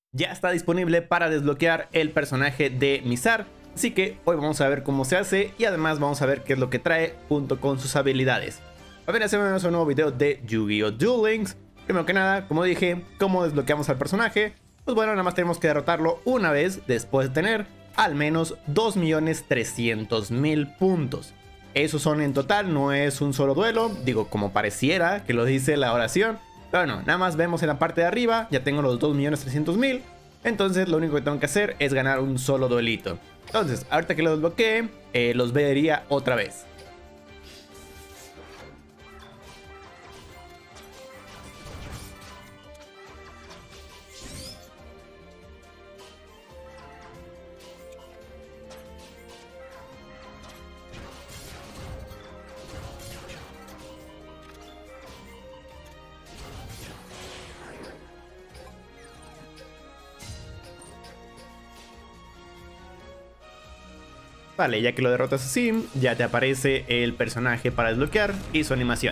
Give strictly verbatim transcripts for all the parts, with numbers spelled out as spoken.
ya está disponible para desbloquear el personaje de Mizar. Así que hoy vamos a ver cómo se hace y además vamos a ver qué es lo que trae junto con sus habilidades. Bienvenidos a un nuevo video de Yu-Gi-Oh! Duel Links. Primero que nada, como dije, ¿cómo desbloqueamos al personaje? Pues bueno, nada más tenemos que derrotarlo una vez después de tener al menos dos millones trescientos mil puntos. Esos son en total, no es un solo duelo, digo como pareciera que lo dice la oración. Pero no, nada más vemos en la parte de arriba, ya tengo los dos millones trescientos mil. Entonces lo único que tengo que hacer es ganar un solo duelito. Entonces, ahorita que lo desbloquee, eh, los vería otra vez. Vale, ya que lo derrotas así, ya te aparece el personaje para desbloquear y su animación.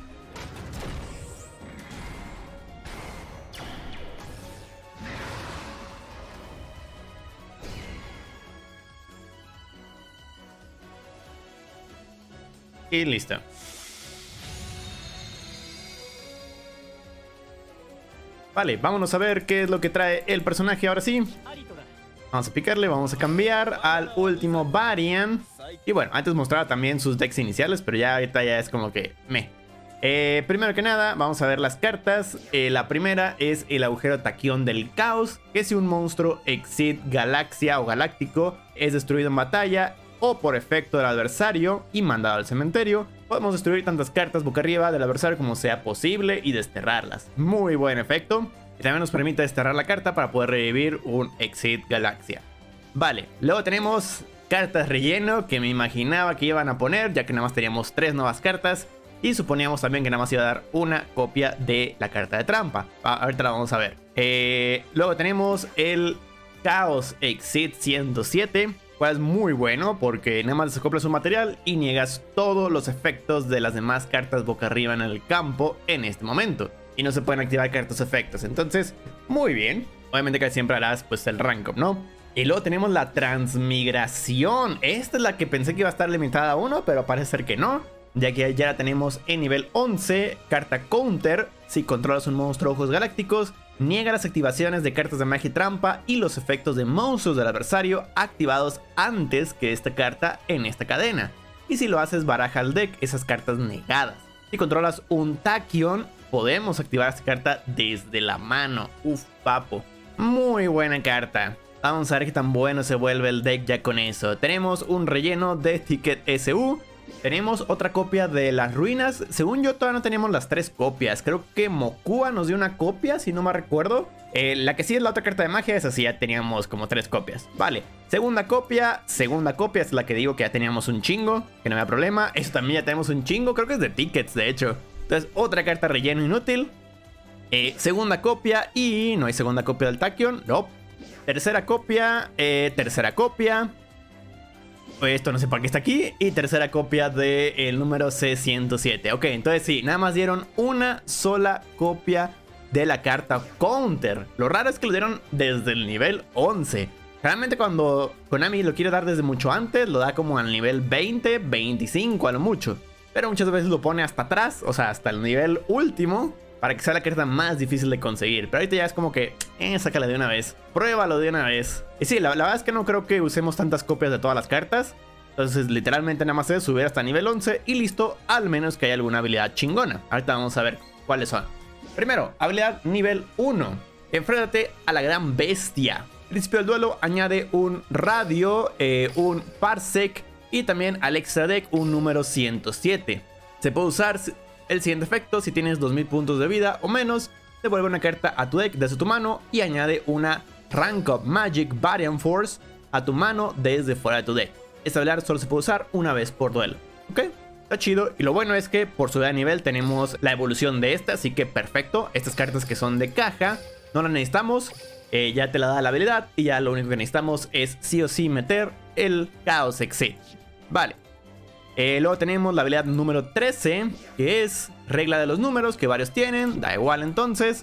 Y listo. Vale, vámonos a ver qué es lo que trae el personaje ahora sí. Vamos a picarle, vamos a cambiar al último Varian. Y bueno, antes mostraba también sus decks iniciales, pero ya ahorita ya es como que me. Eh, primero que nada, vamos a ver las cartas. Eh, la primera es el agujero taquión del caos, que si un monstruo Exit Galaxia o Galáctico es destruido en batalla o por efecto del adversario y mandado al cementerio, podemos destruir tantas cartas boca arriba del adversario como sea posible y desterrarlas. Muy buen efecto. Y también nos permite desterrar la carta para poder revivir un Exit Galaxia. Vale, luego tenemos cartas relleno que me imaginaba que iban a poner, ya que nada más teníamos tres nuevas cartas. Y suponíamos también que nada más iba a dar una copia de la carta de trampa. Ah, ahorita la vamos a ver. Eh, luego tenemos el Chaos Exit ciento siete, cual es muy bueno porque nada más desacoplas un material y niegas todos los efectos de las demás cartas boca arriba en el campo en este momento. Y no se pueden activar cartas efectos. Entonces, muy bien. Obviamente que siempre harás pues el rank up, ¿no? Y luego tenemos la transmigración. Esta es la que pensé que iba a estar limitada a uno, pero parece ser que no. Ya que ya la tenemos en nivel once. Carta counter. Si controlas un monstruo ojos galácticos, niega las activaciones de cartas de magia y trampa y los efectos de monstruos del adversario activados antes que esta carta en esta cadena. Y si lo haces, baraja al deck esas cartas negadas. Si controlas un Tachyon, podemos activar esta carta desde la mano. Uf, papo. Muy buena carta. Vamos a ver qué tan bueno se vuelve el deck ya con eso. Tenemos un relleno de Ticket S U. Tenemos otra copia de las ruinas. Según yo todavía no teníamos las tres copias. Creo que Mokua nos dio una copia, si no me recuerdo. Eh, la que sí es la otra carta de magia, esa sí ya teníamos como tres copias. Vale, segunda copia. Segunda copia es la que digo que ya teníamos un chingo, que no había problema. Eso también ya tenemos un chingo, creo que es de tickets de hecho. Entonces otra carta relleno inútil. eh, Segunda copia y no hay segunda copia del Tachyon. No. Tercera copia, eh, tercera copia. Esto no sé por qué está aquí. Y tercera copia del número C ciento siete. Ok, entonces sí, nada más dieron una sola copia de la carta counter. Lo raro es que lo dieron desde el nivel once. Realmente cuando Konami lo quiere dar desde mucho antes, lo da como al nivel veinte, veinticinco a lo mucho. Pero muchas veces lo pone hasta atrás, o sea, hasta el nivel último, para que sea la carta más difícil de conseguir. Pero ahorita ya es como que, eh, sácala de una vez. Pruébalo de una vez. Y sí, la, la verdad es que no creo que usemos tantas copias de todas las cartas. Entonces literalmente nada más es subir hasta nivel once y listo, al menos que haya alguna habilidad chingona. Ahorita vamos a ver cuáles son. Primero, habilidad nivel uno. Enfréntate a la gran bestia. Principio del duelo añade un radio, eh, un parsec y también al extra deck un número ciento siete. Se puede usar el siguiente efecto: si tienes dos mil puntos de vida o menos, devuelve una carta a tu deck desde tu mano y añade una Rank Up Magic Variant Force a tu mano desde fuera de tu deck. Esta habilidad solo se puede usar una vez por duelo. ¿Ok? Está chido. Y lo bueno es que por subida de nivel tenemos la evolución de esta, así que perfecto. Estas cartas que son de caja no las necesitamos. Eh, ya te la da la habilidad y ya lo único que necesitamos es sí o sí meter el Chaos Exit. Vale. Eh, luego tenemos la habilidad número trece, que es regla de los números, que varios tienen, da igual entonces.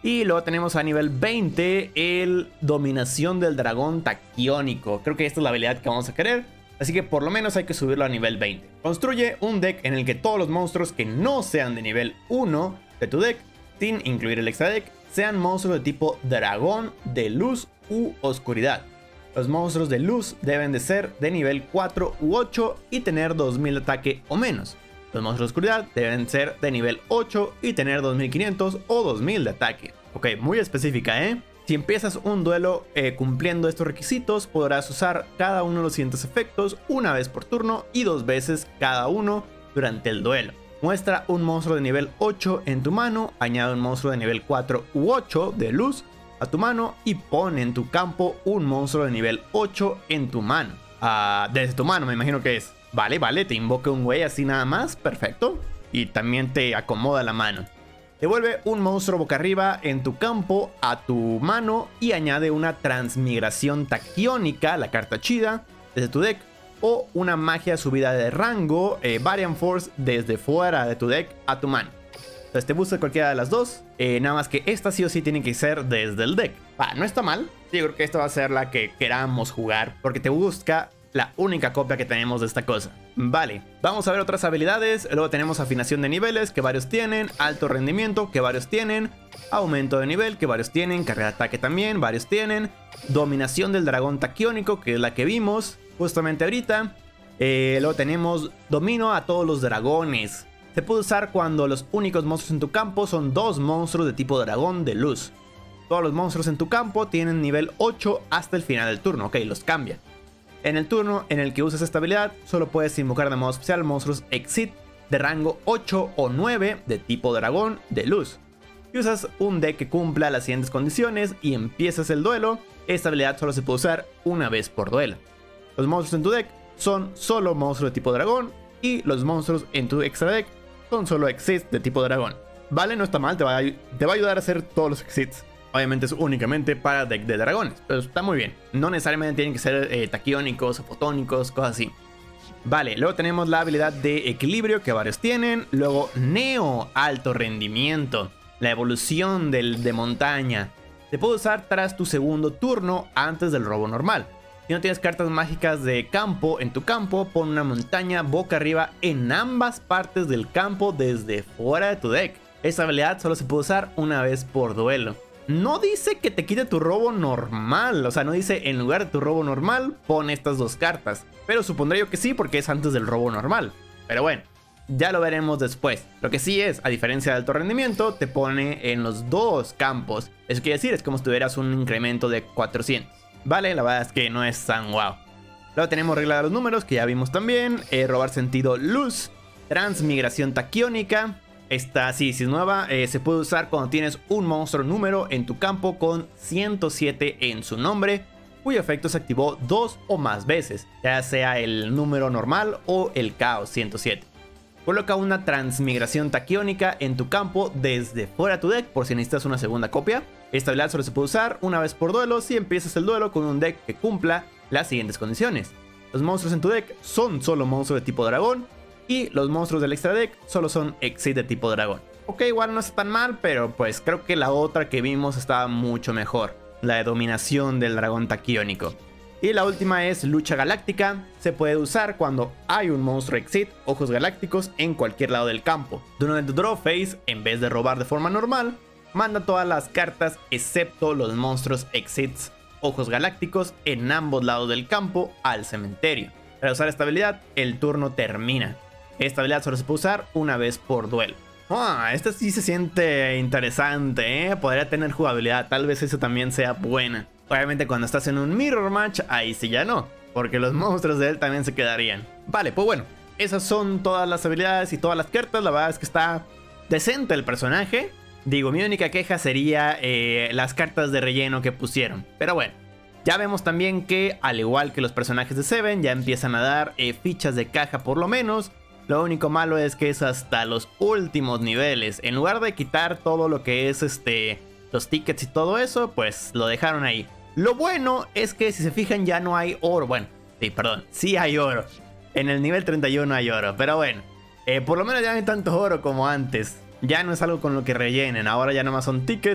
Y luego tenemos a nivel veinte el Dominación del Dragón Taquiónico. Creo que esta es la habilidad que vamos a querer, así que por lo menos hay que subirlo a nivel veinte. Construye un deck en el que todos los monstruos que no sean de nivel uno de tu deck, sin incluir el extra deck, sean monstruos de tipo dragón, de luz u oscuridad. Los monstruos de luz deben de ser de nivel cuatro u ocho y tener dos mil de ataque o menos. Los monstruos de oscuridad deben ser de nivel ocho y tener dos mil quinientos o dos mil de ataque. Ok, muy específica, ¿eh? Si empiezas un duelo eh, cumpliendo estos requisitos, podrás usar cada uno de los siguientes efectos una vez por turno y dos veces cada uno durante el duelo. Muestra un monstruo de nivel ocho en tu mano, añade un monstruo de nivel cuatro u ocho de luz a tu mano y pone en tu campo un monstruo de nivel ocho en tu mano. Uh, desde tu mano me imagino que es. Vale, vale, te invoca un güey así nada más, perfecto. Y también te acomoda la mano. Devuelve un monstruo boca arriba en tu campo a tu mano y añade una transmigración taquiónica, la carta chida, desde tu deck. O una magia subida de rango, eh, Variant Force, desde fuera de tu deck a tu mano. Entonces te busca cualquiera de las dos, eh, nada más que esta sí o sí tiene que ser desde el deck. Ah, no está mal, yo creo que esta va a ser la que queramos jugar, porque te busca la única copia que tenemos de esta cosa. Vale, vamos a ver otras habilidades. Luego tenemos afinación de niveles, que varios tienen, alto rendimiento, que varios tienen, aumento de nivel, que varios tienen, carga de ataque también, varios tienen, dominación del dragón taquiónico, que es la que vimos justamente ahorita. Eh, luego tenemos domino a todos los dragones. Se puede usar cuando los únicos monstruos en tu campo son dos monstruos de tipo dragón de luz. Todos los monstruos en tu campo tienen nivel ocho hasta el final del turno. Ok, los cambia. En el turno en el que uses esta habilidad, solo puedes invocar de modo especial monstruos Exit de rango ocho o nueve de tipo dragón de luz. Si usas un deck que cumpla las siguientes condiciones y empiezas el duelo, esta habilidad solo se puede usar una vez por duelo. Los monstruos en tu deck son solo monstruos de tipo dragón y los monstruos en tu extra deck son solo Exits de tipo dragón. Vale, no está mal, te va, a, te va a ayudar a hacer todos los Exits. Obviamente es únicamente para deck de dragones, pero está muy bien. No necesariamente tienen que ser eh, taquiónicos o fotónicos, cosas así. Vale, luego tenemos la habilidad de equilibrio, que varios tienen. Luego Neo, alto rendimiento. La evolución del de montaña. Se puede usar tras tu segundo turno antes del robo normal. Si no tienes cartas mágicas de campo en tu campo, pon una montaña boca arriba en ambas partes del campo desde fuera de tu deck. Esta habilidad solo se puede usar una vez por duelo. No dice que te quite tu robo normal, o sea, no dice en lugar de tu robo normal, pon estas dos cartas. Pero supondré yo que sí, porque es antes del robo normal. Pero bueno, ya lo veremos después. Lo que sí es, a diferencia de alto rendimiento, te pone en los dos campos. Eso quiere decir, es como si tuvieras un incremento de cuatrocientos. Vale, la verdad es que no es tan wow. Luego tenemos regla de los números, que ya vimos también. Eh, robar sentido luz. Transmigración taquiónica. Esta sí, si es nueva, eh, se puede usar cuando tienes un monstruo número en tu campo con ciento siete en su nombre, cuyo efecto se activó dos o más veces, ya sea el número normal o el caos ciento siete. Coloca una transmigración taquiónica en tu campo desde fuera de tu deck por si necesitas una segunda copia. Esta habilidad solo se puede usar una vez por duelo si empiezas el duelo con un deck que cumpla las siguientes condiciones. Los monstruos en tu deck son solo monstruos de tipo dragón. Y los monstruos del extra deck solo son Exit de tipo dragón. Ok, igual no está tan mal, pero pues creo que la otra que vimos estaba mucho mejor. La de dominación del dragón taquiónico. Y la última es lucha galáctica. Se puede usar cuando hay un monstruo Exit, ojos galácticos, en cualquier lado del campo. Durante tu draw phase, en vez de robar de forma normal, manda todas las cartas excepto los monstruos Exits, ojos galácticos, en ambos lados del campo al cementerio. Para usar esta habilidad, el turno termina. Esta habilidad solo se puede usar una vez por duelo. Ah, esta sí se siente interesante, ¿eh? Podría tener jugabilidad, tal vez eso también sea buena. Obviamente cuando estás en un mirror match, ahí sí ya no, porque los monstruos de él también se quedarían. Vale, pues bueno, esas son todas las habilidades y todas las cartas. La verdad es que está decente el personaje. Digo, mi única queja sería eh, las cartas de relleno que pusieron. Pero bueno, ya vemos también que, al igual que los personajes de Seven, ya empiezan a dar eh, fichas de caja por lo menos. Lo único malo es que es hasta los últimos niveles. En lugar de quitar todo lo que es este los tickets y todo eso, pues lo dejaron ahí. Lo bueno es que si se fijan ya no hay oro. Bueno, sí, perdón, sí hay oro. En el nivel treinta y uno hay oro, pero bueno. Eh, por lo menos ya no hay tanto oro como antes. Ya no es algo con lo que rellenen. Ahora ya nomás son tickets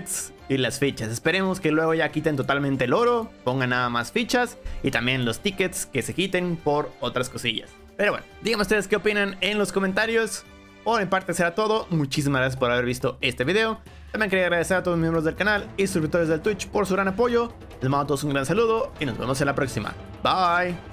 y las fichas. Esperemos que luego ya quiten totalmente el oro, pongan nada más fichas y también los tickets que se quiten por otras cosillas. Pero bueno, díganme ustedes qué opinan en los comentarios. Por mi parte será todo. Muchísimas gracias por haber visto este video. También quería agradecer a todos los miembros del canal y suscriptores del Twitch por su gran apoyo. Les mando a todos un gran saludo y nos vemos en la próxima. Bye.